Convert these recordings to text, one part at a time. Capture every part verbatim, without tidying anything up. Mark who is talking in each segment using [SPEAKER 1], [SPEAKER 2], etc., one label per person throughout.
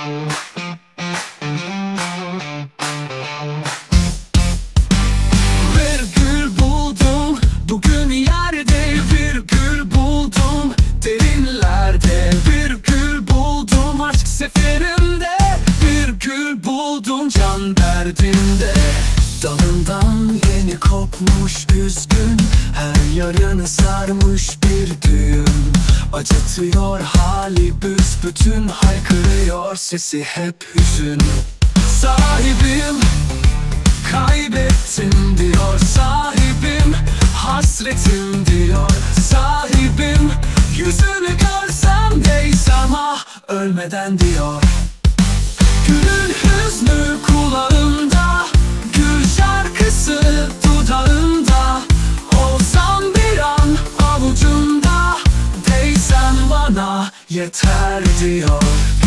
[SPEAKER 1] Bir gül buldum bugün yerde, bir gül buldum derinlerde, bir gül buldum aşk seferinde, bir gül buldum can derdinde. Dalından yeni kopmuş üzgün, her yarını sarmış bir düğüm. Acıtıyor hali büsbütün, haykırıyor sesi hep hüzün. Sahibim kaybettim diyor, sahibim hasretim diyor, sahibim yüzünü görsem değsem ah ölmeden diyor. Gülün hüznü kulağımda, gül şarkısı dudağımda, olsam bir an avucumda, değsen bana yeter diyor.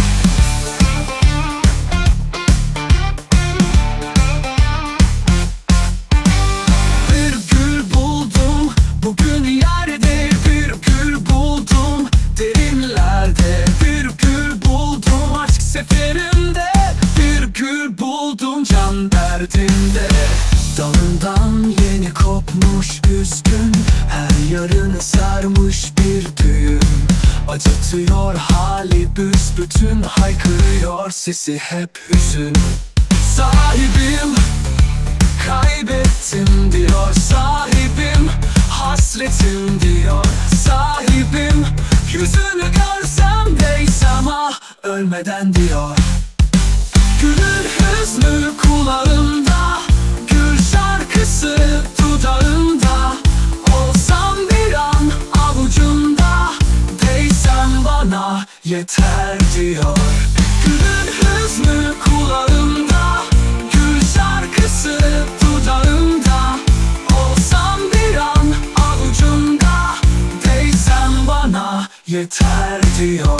[SPEAKER 1] Bir gül buldum bugün yerde, bir gül buldum derinlerde, bir gül buldum aşk seferinde, bir gül buldum can derdinde. Dalından yeni kopmuş üzgün, her yarını sarmış bir düğüm. Acıtıyor hali büsbütün, haykırıyor sesi hep hüzün. Sahibim kaybettim diyor, sahibim hasretim diyor, sahibim yüzünü görsem değsem ah ölmeden diyor. Gülün hüznü kulağımda, gül şarkısı dudağımda, olsam bir an avucumda, değsen bana yeter diyor. Gülün hüznü kulağımda, gül şarkısı dudağımda, olsam bir an avucumda, değsen bana yeter diyor.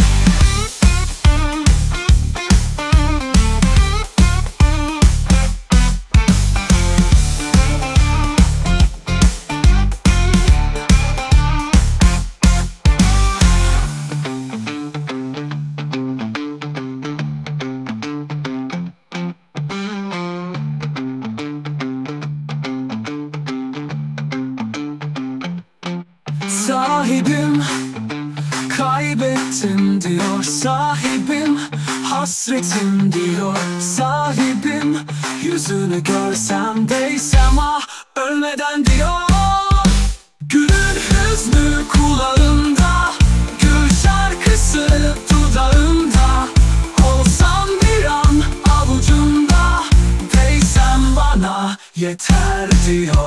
[SPEAKER 1] Sahibim kaybettim diyor, sahibim hasretim diyor, sahibim yüzünü görsem değsem ah ölmeden diyor. Gülün hüznü kulağımda, gül şarkısı dudağımda, olsam bir an avucumda, değsem bana yeter diyor.